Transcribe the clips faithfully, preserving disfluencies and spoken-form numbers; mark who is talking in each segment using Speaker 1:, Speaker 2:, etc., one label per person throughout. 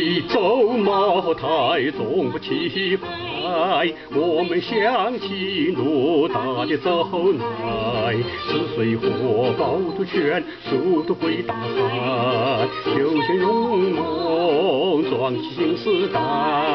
Speaker 1: 贵州茅台从不弃败，我们向起怒打的走来，吃水火抱住拳，速度归大海，九仙勇猛壮起新时代。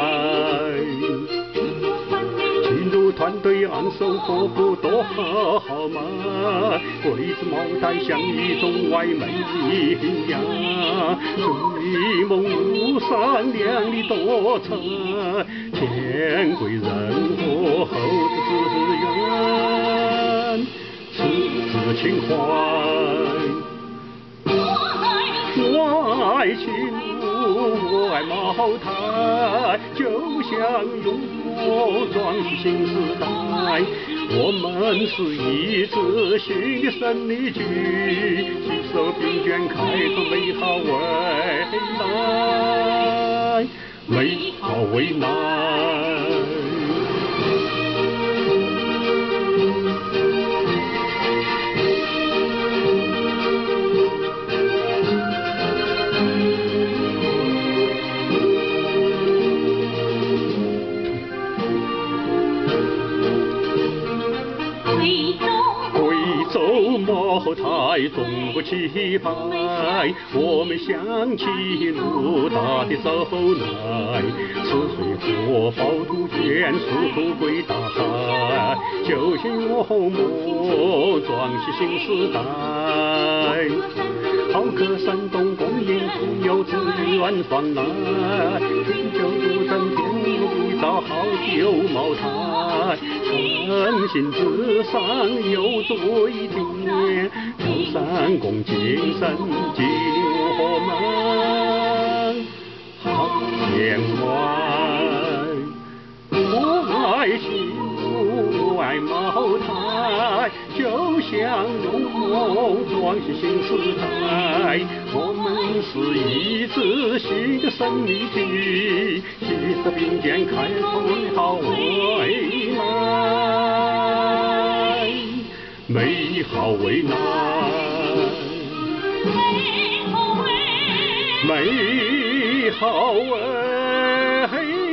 Speaker 1: 进入团队昂首阔步多好嘛，贵州茅台像一种外美景呀，追梦路上亮丽多彩，天贵人和后子之愿，此子情怀。我爱情路，我爱茅台，就像勇猛壮士新时代。我们是一支新的生力军，携手并肩开创美好未来，美好未来。贵州茅台从不弃败，我们向起怒打的走来，吃水火抱住拳，速度归大海，九仙勇猛壮起新时代。好客山东共饮富有资源放来，品酒不争天地造好酒茅台，诚信至上有罪天，高山共精神激励我们好天外。我爱幸福，我爱茅台，就像勇猛壮士新时代。我们是一支新的生力军，携手并肩开创美好未来，美好未来，美好未来。